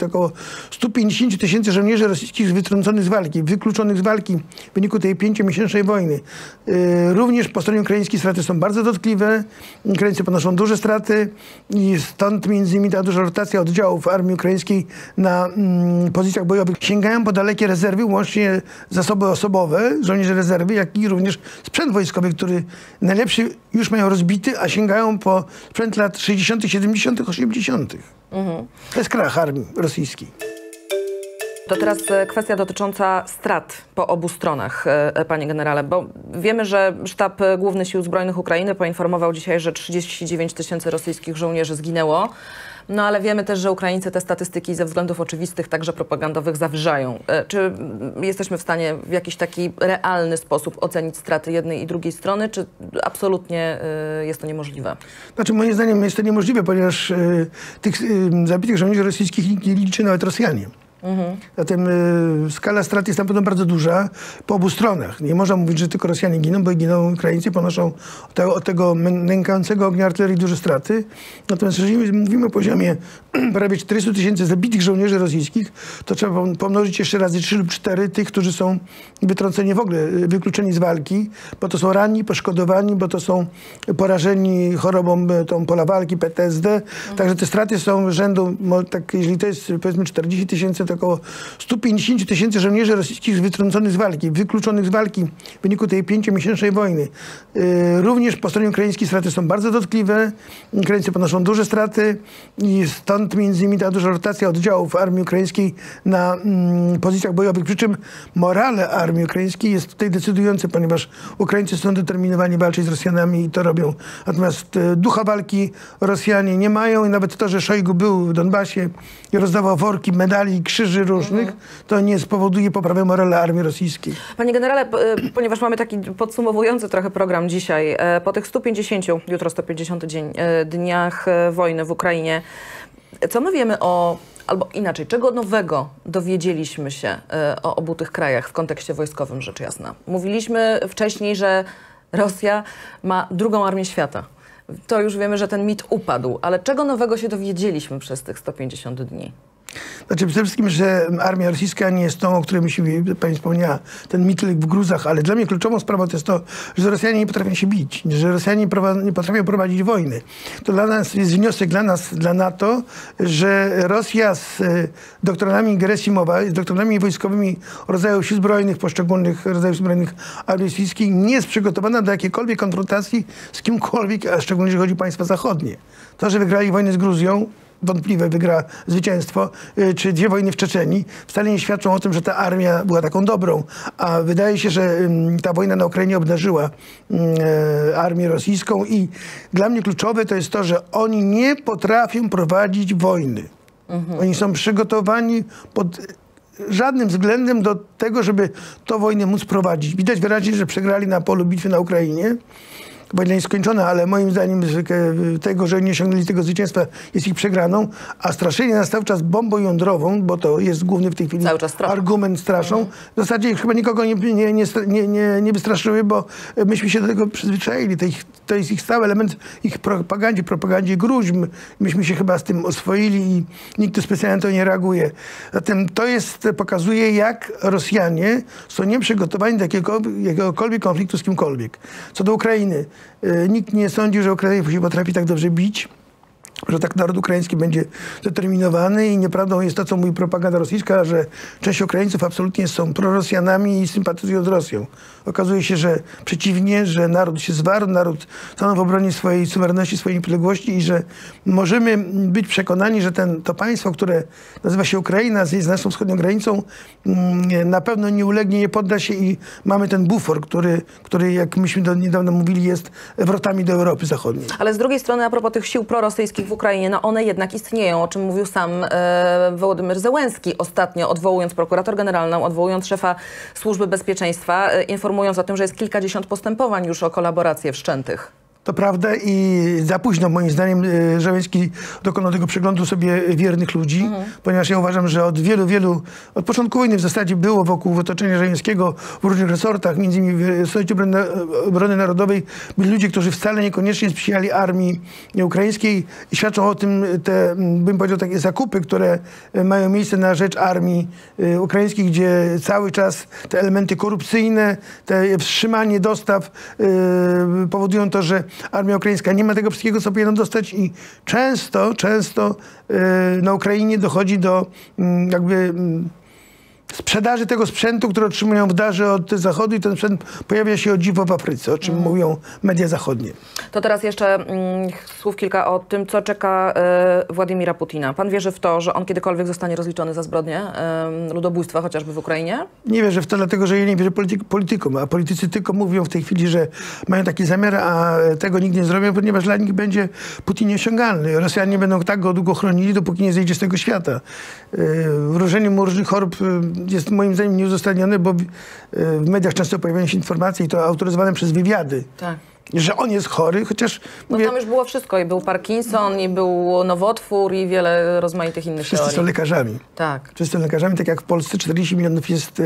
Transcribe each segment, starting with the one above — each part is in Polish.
to około 150 tysięcy żołnierzy rosyjskich wytrąconych z walki, wykluczonych z walki w wyniku tej 5-miesięcznej wojny. Również po stronie ukraińskiej straty są bardzo dotkliwe. Ukraińcy ponoszą duże straty i stąd między innymi ta duża rotacja oddziałów armii ukraińskiej na pozycjach bojowych. Sięgają po dalekie rezerwy, łącznie zasoby osobowe, żołnierzy rezerwy, jak i również sprzęt wojskowy, który najlepszy już mają rozbity, a sięgają po sprzęt lat 60., 70., 80. To jest krach armii rosyjskiej. To teraz kwestia dotycząca strat po obu stronach, panie generale, bo wiemy, że Sztab Główny Sił Zbrojnych Ukrainy poinformował dzisiaj, że 39 tysięcy rosyjskich żołnierzy zginęło. No ale wiemy też, że Ukraińcy te statystyki ze względów oczywistych, także propagandowych, zawyżają. Czy jesteśmy w stanie w jakiś taki realny sposób ocenić straty jednej i drugiej strony, czy absolutnie jest to niemożliwe? Znaczy, moim zdaniem jest to niemożliwe, ponieważ tych zabitych żołnierzy rosyjskich nikt nie liczy, nawet Rosjanie. Zatem skala strat jest na pewno bardzo duża po obu stronach. Nie można mówić, że tylko Rosjanie giną, bo giną Ukraińcy, ponoszą od tego nękającego ognia artylerii duże straty. Natomiast jeżeli mówimy o poziomie prawie 400 tysięcy zabitych żołnierzy rosyjskich, to trzeba pomnożyć jeszcze razy 3 lub 4 tych, którzy są wytrąceni w ogóle, wykluczeni z walki, bo to są ranni, poszkodowani, bo to są porażeni chorobą tą pola walki, PTSD. Także te straty są rzędu, tak, jeżeli to jest powiedzmy 40 tysięcy, to około 150 tysięcy żołnierzy rosyjskich wytrąconych z walki, wykluczonych z walki w wyniku tej 5-miesięcznej wojny. Również po stronie ukraińskiej straty są bardzo dotkliwe. Ukraińcy ponoszą duże straty i stąd między innymi ta duża rotacja oddziałów armii ukraińskiej na pozycjach bojowych. Przy czym morale armii ukraińskiej jest tutaj decydujące, ponieważ Ukraińcy są determinowani walczyć z Rosjanami i to robią. Natomiast ducha walki Rosjanie nie mają i nawet to, że Szojgu był w Donbasie i rozdawał worki, medali, krzyży różnych, to nie spowoduje poprawy morale armii rosyjskiej. Panie generale, ponieważ mamy taki podsumowujący trochę program dzisiaj, po tych 150, jutro 150 dniach wojny w Ukrainie, co my wiemy albo inaczej, czego nowego dowiedzieliśmy się o obu tych krajach w kontekście wojskowym, rzecz jasna? Mówiliśmy wcześniej, że Rosja ma drugą armię świata. To już wiemy, że ten mit upadł, ale czego nowego się dowiedzieliśmy przez tych 150 dni? Znaczy przede wszystkim, że armia rosyjska nie jest tą, o której pani wspomniała, ten mitlik w gruzach, ale dla mnie kluczową sprawą to jest to, że Rosjanie nie potrafią się bić, że Rosjanie nie potrafią prowadzić wojny. To dla nas jest wniosek, dla NATO, że Rosja z doktrinami Gerasimowa, z doktrinami wojskowymi rodzaju sił zbrojnych, poszczególnych rodzajów zbrojnych armii rosyjskiej nie jest przygotowana do jakiejkolwiek konfrontacji z kimkolwiek, a szczególnie jeżeli chodzi o państwa zachodnie. To, że wygrali wojnę z Gruzją, wątpliwe wygra zwycięstwo, czy 2 wojny w Czeczenii, wcale nie świadczą o tym, że ta armia była taką dobrą. A wydaje się, że ta wojna na Ukrainie obdarzyła armię rosyjską i dla mnie kluczowe to jest to, że oni nie potrafią prowadzić wojny. Oni są przygotowani pod żadnym względem do tego, żeby tę wojnę móc prowadzić. Widać wyraźnie, że przegrali na polu bitwy na Ukrainie. Wojna jest skończona, ale moim zdaniem tego, że nie osiągnęli tego zwycięstwa, jest ich przegraną, a straszenie nas cały czas bombą jądrową, bo to jest główny w tej chwili argument, straszą. W zasadzie chyba nikogo nie wystraszyły, bo myśmy się do tego przyzwyczaili. To jest ich stały element ich propagandzie gruźb. Myśmy się chyba z tym oswoili i nikt tu specjalnie na to nie reaguje. Zatem to pokazuje, jak Rosjanie są nieprzygotowani do jakiegokolwiek konfliktu z kimkolwiek. Co do Ukrainy, nikt nie sądził, że Ukraina się potrafi tak dobrze bić, że tak naród ukraiński będzie determinowany i nieprawdą jest to, co mówi propaganda rosyjska, że część Ukraińców absolutnie są prorosjanami i sympatyzują z Rosją. Okazuje się, że przeciwnie, że naród się zwarł, naród stanął w obronie swojej suwerenności, swojej niepodległości i że możemy być przekonani, że to państwo, które nazywa się Ukraina, z naszą wschodnią granicą, na pewno nie ulegnie, nie podda się i mamy ten bufor, który jak myśmy niedawno mówili, jest wrotami do Europy Zachodniej. Ale z drugiej strony, a propos tych sił prorosyjskich w Ukrainie, no one jednak istnieją, o czym mówił sam Wołodymyr Zełenski ostatnio, odwołując prokurator generalną, odwołując szefa Służby Bezpieczeństwa, informując o tym, że jest kilkadziesiąt postępowań już o kolaborację wszczętych. To prawda i za późno moim zdaniem Żeleński dokonał tego przeglądu sobie wiernych ludzi, ponieważ ja uważam, że od początku wojny w zasadzie było wokół otoczenia Żeleńskiego w różnych resortach, między innymi w Sojuszu Obrony Narodowej, byli ludzie, którzy wcale niekoniecznie sprzyjali armii ukraińskiej i świadczą o tym te, bym powiedział, takie zakupy, które mają miejsce na rzecz armii ukraińskiej, gdzie cały czas te elementy korupcyjne, te wstrzymanie dostaw powodują to, że armia ukraińska nie ma tego wszystkiego, co powinna dostać i często na Ukrainie dochodzi do jakby sprzedaży tego sprzętu, który otrzymują w darze od Zachodu i ten sprzęt pojawia się o dziwo w Afryce, o czym mówią media zachodnie. To teraz jeszcze słów kilka o tym, co czeka Władimira Putina. Pan wierzy w to, że on kiedykolwiek zostanie rozliczony za zbrodnie ludobójstwa, chociażby w Ukrainie? Nie wierzę w to, dlatego że ja nie wierzę politykom, a politycy tylko mówią w tej chwili, że mają taki zamiar, a tego nikt nie zrobią, ponieważ dla nich będzie Putin nieosiągalny. Rosjanie będą tak go długo chronili, dopóki nie zejdzie z tego świata. Wróżenie mu różnych chorób jest moim zdaniem nieuzasadnione, bo w mediach często pojawiają się informacje i to autoryzowane przez wywiady. Tak. Że on jest chory, chociaż... No tam już było wszystko. I był Parkinson, i był nowotwór, i wiele rozmaitych innych teorii. Wszyscy są lekarzami. Tak. Wszyscy są lekarzami, tak jak w Polsce 40 milionów jest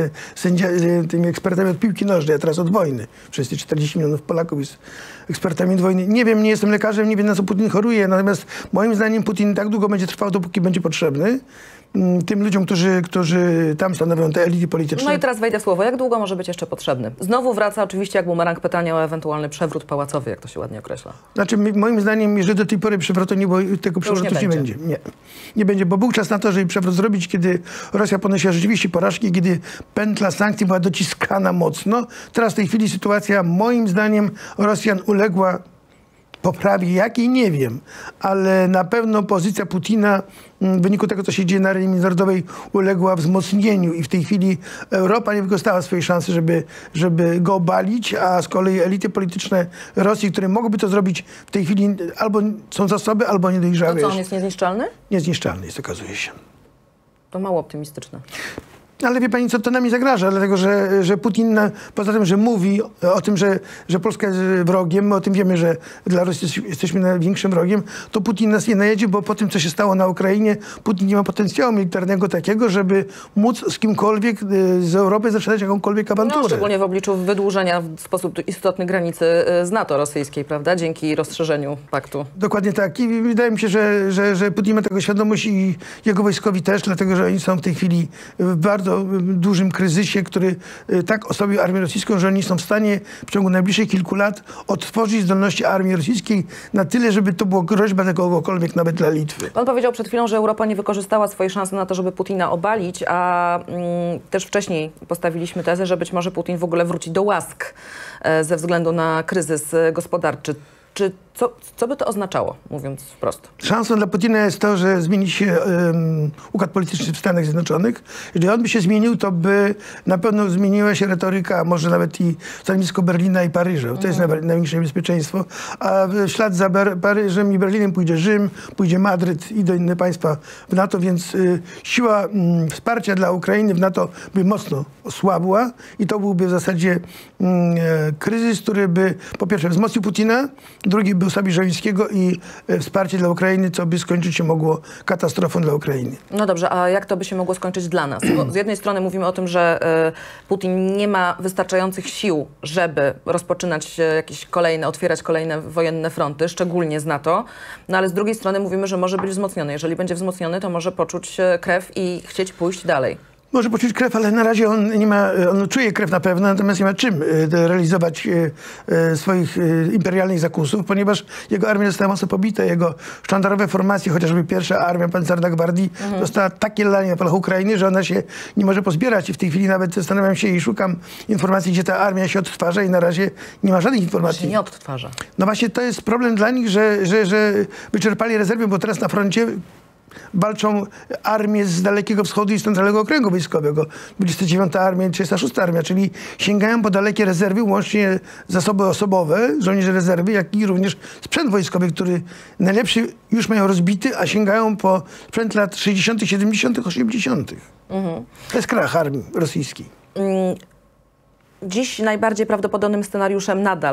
tymi ekspertami od piłki nożnej, a teraz od wojny. Wszyscy 40 milionów Polaków jest ekspertami od wojny. Nie wiem, nie jestem lekarzem, nie wiem, na co Putin choruje, natomiast moim zdaniem Putin tak długo będzie trwał, dopóki będzie potrzebny tym ludziom, którzy tam stanowią te elity polityczne. No i teraz wejdę w słowo. Jak długo może być jeszcze potrzebny? Znowu wraca oczywiście jak bumerang pytania o ewentualny przewrót pałacowy, jak to się ładnie określa. Znaczy, moim zdaniem, jeżeli do tej pory przewrotu nie było, tego przewrotu nie będzie. Nie będzie, bo był czas na to, żeby przewrót zrobić, kiedy Rosja ponosiła rzeczywiście porażki, kiedy pętla sankcji była dociskana mocno. Teraz w tej chwili sytuacja, moim zdaniem, Rosjan uległa poprawie jakiej nie wiem, ale na pewno pozycja Putina w wyniku tego, co się dzieje na arenie międzynarodowej, uległa wzmocnieniu i w tej chwili Europa nie wykorzystała swojej szansy, żeby go obalić, a z kolei elity polityczne Rosji, które mogłyby to zrobić w tej chwili, albo są zasoby, albo nie dojrzały. To co, on jest niezniszczalny? Niezniszczalny jest, okazuje się. To mało optymistyczne. Ale wie pani co, to nami zagraża, dlatego że Putin, poza tym, że mówi o tym, że Polska jest wrogiem, my o tym wiemy, że dla Rosji jesteśmy największym wrogiem, to Putin nas nie najedzie, bo po tym, co się stało na Ukrainie, Putin nie ma potencjału militarnego takiego, żeby móc z kimkolwiek z Europy zaczynać jakąkolwiek awanturę. No, szczególnie w obliczu wydłużenia w sposób istotny granicy z NATO rosyjskiej, prawda? Dzięki rozszerzeniu paktu. Dokładnie tak. I wydaje mi się, że Putin ma tego świadomość i jego wojskowi też, dlatego że oni są w tej chwili w bardzo dużym kryzysie, który tak osłabił armię rosyjską, że oni są w stanie w ciągu najbliższych kilku lat odtworzyć zdolności armii rosyjskiej na tyle, żeby to było groźba dla kogokolwiek, nawet dla Litwy. Pan powiedział przed chwilą, że Europa nie wykorzystała swojej szansy na to, żeby Putina obalić, a też wcześniej postawiliśmy tezę, że być może Putin w ogóle wróci do łask ze względu na kryzys gospodarczy. Co by to oznaczało, mówiąc wprost? Szansą dla Putina jest to, że zmieni się układ polityczny w Stanach Zjednoczonych. Jeżeli on by się zmienił, to by na pewno zmieniła się retoryka, może nawet i stanowisko Berlina i Paryża. To jest największe niebezpieczeństwo. A w ślad za Paryżem i Berlinem pójdzie Rzym, pójdzie Madryt i do inne państwa w NATO, więc siła wsparcia dla Ukrainy w NATO by mocno osłabła i to byłby w zasadzie kryzys, który by po pierwsze wzmocnił Putina, drugi był osłabił Żeleńskiego i wsparcie dla Ukrainy, co by skończyć się mogło katastrofą dla Ukrainy. No dobrze, a jak to by się mogło skończyć dla nas? Bo z jednej strony mówimy o tym, że Putin nie ma wystarczających sił, żeby rozpoczynać otwierać kolejne wojenne fronty, szczególnie z NATO, no ale z drugiej strony mówimy, że może być wzmocniony. Jeżeli będzie wzmocniony, to może poczuć krew i chcieć pójść dalej. Może poczuć krew, ale na razie on czuje krew na pewno, natomiast nie ma czym realizować swoich imperialnych zakusów, ponieważ jego armia została mocno pobita, jego sztandarowe formacje, chociażby pierwsza armia pancerna gwardii, dostała takie lanie na polach Ukrainy, że ona się nie może pozbierać i w tej chwili nawet zastanawiam się i szukam informacji, gdzie ta armia się odtwarza i na razie nie ma żadnych informacji. Się nie odtwarza. No właśnie to jest problem dla nich, że wyczerpali rezerwy, bo teraz na froncie walczą armie z Dalekiego Wschodu i z Centralnego Okręgu Wojskowego. 29. Armia i 36. Armia, czyli sięgają po dalekie rezerwy, łącznie zasoby osobowe, żołnierze rezerwy, jak i również sprzęt wojskowy, który najlepszy już mają rozbity, a sięgają po sprzęt lat 60., 70., 80. To jest krach armii rosyjskiej. Dziś najbardziej prawdopodobnym scenariuszem nadal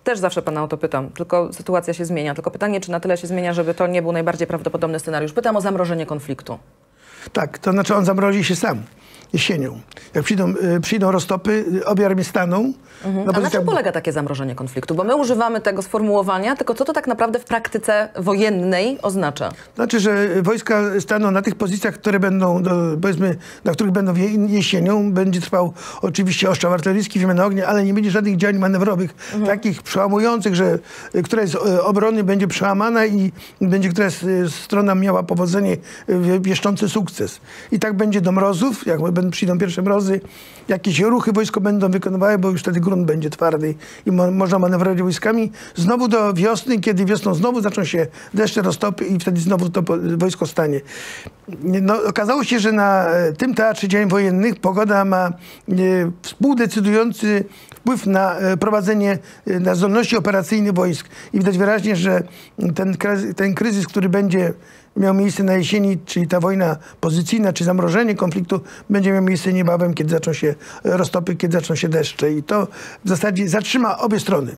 też zawsze pana o to pytam, tylko sytuacja się zmienia. Tylko pytanie, czy na tyle się zmienia, żeby to nie był najbardziej prawdopodobny scenariusz. Pytam o zamrożenie konfliktu. Tak, to znaczy on zamrozi się sam jesienią. Jak przyjdą roztopy, obie armie staną. A na czym polega takie zamrożenie konfliktu? Bo my używamy tego sformułowania, tylko co to tak naprawdę w praktyce wojennej oznacza? Znaczy, że wojska staną na tych pozycjach, które będą, powiedzmy, na których będą jesienią. Będzie trwał oczywiście ostrzał artyleryjski, wymiana ognia, ale nie będzie żadnych działań manewrowych, takich przełamujących, że któraś z obrony będzie przełamana i będzie któraś strona miała powodzenie, wieszczący sukces. I tak będzie do mrozów, jak przyjdą pierwsze mrozy, jakieś ruchy wojsko będą wykonywały, bo już wtedy grunt będzie twardy i można manewrować wojskami. Znowu do wiosny, kiedy wiosną znowu zaczną się deszcze, roztopy i wtedy znowu to wojsko stanie. No, okazało się, że na tym teatrze działań wojennych pogoda ma współdecydujący wpływ na prowadzenie, na zdolności operacyjne wojsk. I widać wyraźnie, że ten kryzys, który będzie miał miejsce na jesieni, czyli ta wojna pozycyjna, czy zamrożenie konfliktu, będzie miał miejsce niebawem, kiedy zaczną się roztopy, kiedy zaczną się deszcze. I to w zasadzie zatrzyma obie strony.